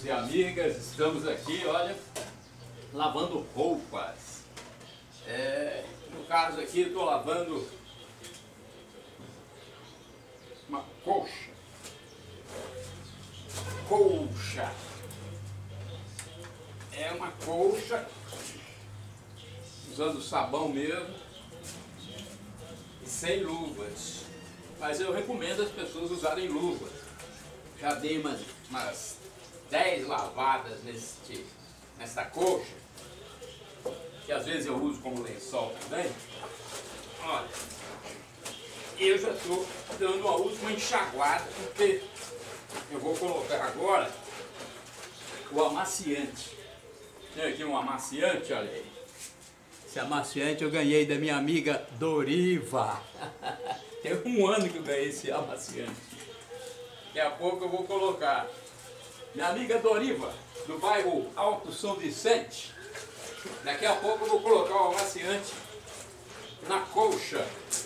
e amigas, estamos aqui, olha, lavando roupas. No caso aqui, estou lavando uma colcha. É uma colcha, usando sabão mesmo, e sem luvas. Mas eu recomendo as pessoas usarem luvas. Já dei umas 10 lavadas nessa colcha, que às vezes eu uso como lençol também. Olha, eu já estou dando uma última enxaguada, porque eu vou colocar agora o amaciante. Tem aqui um amaciante, olha aí. Esse amaciante eu ganhei da minha amiga Doriva. Tem um ano que eu ganhei esse amaciante. Daqui a pouco eu vou colocar. Minha amiga Doriva, do bairro Alto São Vicente. Daqui a pouco eu vou colocar o amaciante na colcha.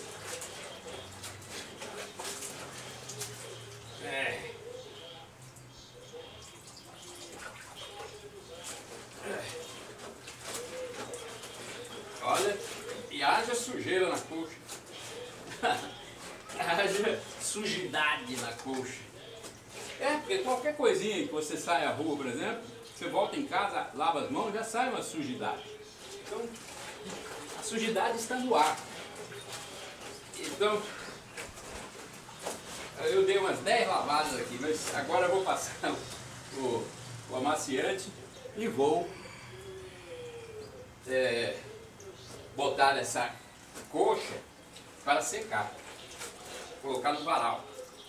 Olha, e haja sujeira na colcha. Haja sujidade na colcha. Porque qualquer coisinha que você sai à rua, por exemplo, você volta em casa, lava as mãos, já sai uma sujidade. Então, a sujidade está no ar. Então, eu dei umas 10 lavadas aqui, mas agora eu vou passar o amaciante e vou botar nessa coxa para secar, colocar no varal.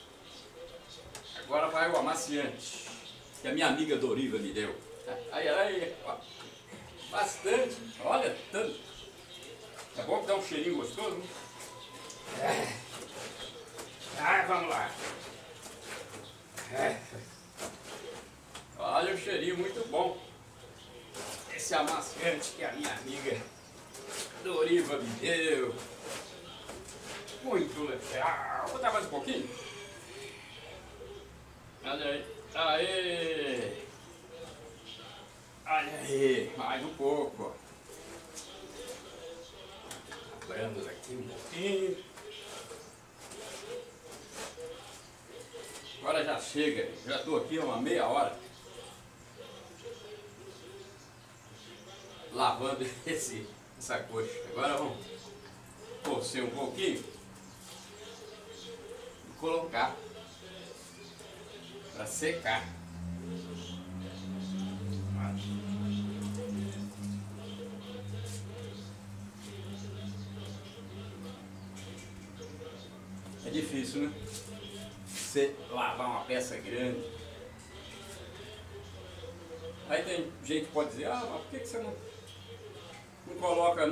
Agora vai o amaciante, que a minha amiga Doriva me deu. Aí, ó, bastante, olha, tanto. É bom que dá um cheirinho gostoso, né? Vamos lá. Olha o cheirinho muito bom. Esse amaciante que a minha amiga Doriva me deu. Muito legal. Vou botar mais um pouquinho. Olha aí. Aê! Olha aí. Mais um pouco. Abrindo aqui um pouquinho. Agora já chega. Já estou aqui há uma meia hora lavando essa coxa. Agora vamos torcer um pouquinho e colocar para secar. É difícil, né? Você lavar uma peça grande. Aí tem gente que pode dizer, mas por que você não coloca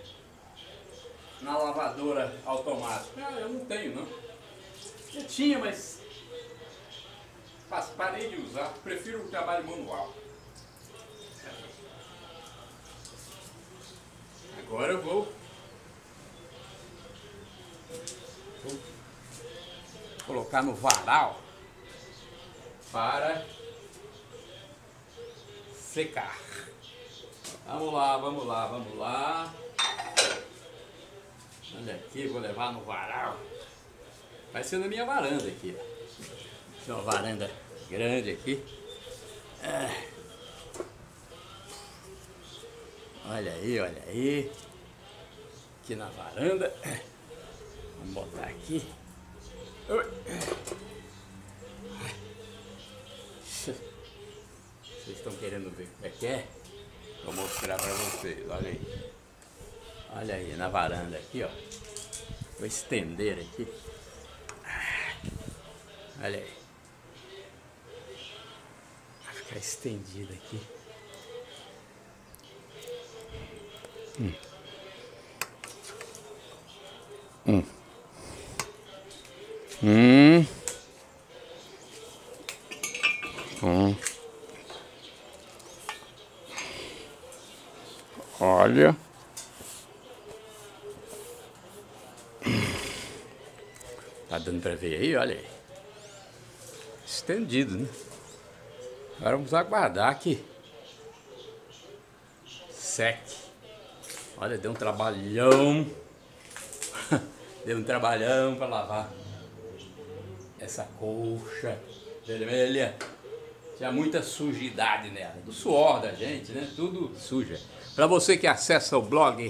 na lavadora automática? Eu não tenho, não. Eu tinha, mas parei de usar. Prefiro o trabalho manual. Agora eu vou colocar no varal para secar. Vamos lá, vamos lá, vamos lá. Olha aqui, vou levar no varal. Vai ser na minha varanda aqui. Tem uma varanda grande aqui. Olha aí, olha aí. Aqui na varanda. Vamos botar aqui. Vocês estão querendo ver como é que é? Vou mostrar para vocês, olha aí. Olha aí, na varanda aqui, ó. Vou estender aqui. Olha aí. Vai ficar estendido aqui. Olha. Tá dando pra ver aí? Olha aí. Estendido, né? Agora vamos aguardar que seque. Olha, deu um trabalhão. Deu um trabalhão para lavar essa colcha vermelha. Tinha muita sujidade nela, do suor da gente, né? Tudo suja. Para você que acessa o blog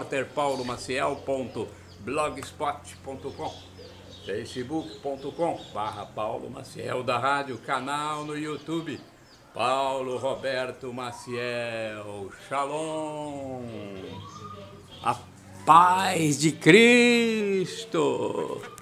repórterpaulomaciel.blogspot.com, facebook.com/Paulo Maciel da Rádio, canal no YouTube Paulo Roberto Maciel. Shalom, a paz de Cristo.